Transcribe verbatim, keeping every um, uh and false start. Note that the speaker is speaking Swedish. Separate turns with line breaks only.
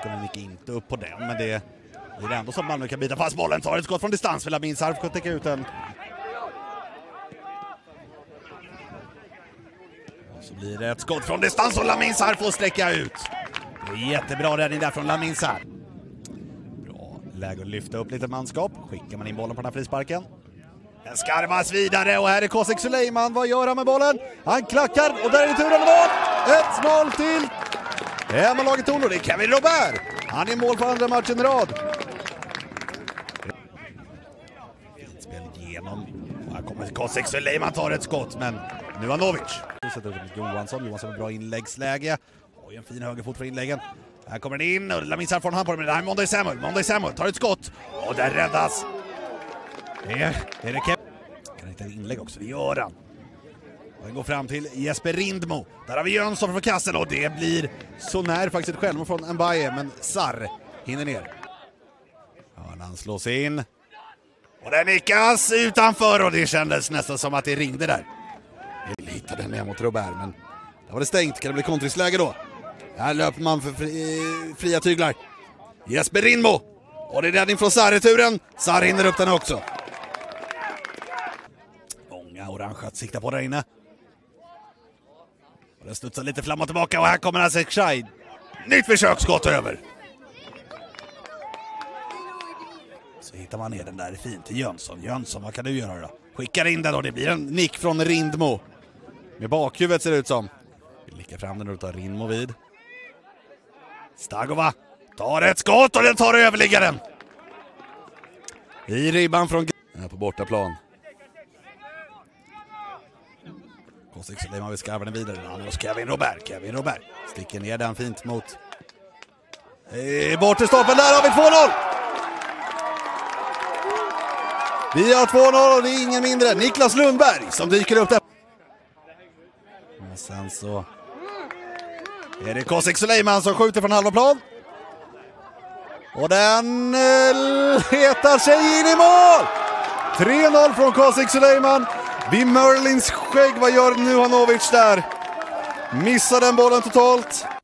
kommer Nick inte upp på den, men det är ändå som Malmö kan bita fast bollen. Tar ett skott från distans för Lamin Sarr får täcka ut den. Och så blir det ett skott från distans och Lamin Sarr får sträcka ut. Det är jättebra räddning där från Lamin Sarr. Bra läge att lyfta upp lite manskap. Skickar man in bollen på den här frisparken. Den skarvas vidare och här är Kosek Suleiman. Vad gör han med bollen? Han klackar och där är turen mål. ett noll till hemmalaget Tornå. Det är Kevin Robert. Han är mål på andra matchen i rad. Fint spel igenom. Och här kommer Kosek Suleiman, tar ett skott, men nu har Novic. Nu sätter upp Johansson. Johansson med bra inläggsläge. Oj, en fin högerfot för inläggen. Här kommer den in och Lamin Sarr får en hand på den. Det här är Monday Samuel. Monday Samuel tar ett skott. Och där räddas. Det är, är det Kevin. Kan inte inlägg också, det gör han. Den går fram till Jesper Rindmo. Där har vi Jönsson från kassen och det blir så när faktiskt ett självmål från Mbaye, men Sarr hinner ner. Hörnan slås in. Och den nickas utanför och det kändes nästan som att det ringde där. Vi hittade den ner mot Robert, men där var det stängt. Kan det bli kontringsläge då? Här löper man för fri, fria tyglar. Jesper Rindmo. Och det är räddning från Sarr i turen. Sarr hinner upp den också. Många orange att sikta på där inne. Och den studsar lite fram och tillbaka och här kommer Asek Shahid. Nytt försöksskott över. Så hittar man ner den där fint till Jönsson. Jönsson, vad kan du göra då? Skickar in den och det blir en nick från Rindmo. Med bakhuvudet ser det ut som. Vi lickar fram den och tar Rindmo vid. Stagova tar ett skott och den tar överliggaren. I ribban från här på bortaplan. Kosek Suleiman vill skarva den vidare. Han hos Kevin Robert. Kevin Robert sticker ner den fint mot bort till stolpen. Där har vi två noll. Vi har två noll och det är ingen mindre Niklas Lundberg som dyker upp där. Och sen så är det Kosek Suleiman som skjuter från halva plan. Och den letar sig in i mål. tre noll från Kosek Suleiman. Vid Merlins skägg, vad gör nu Hanovic där? Missar den bollen totalt.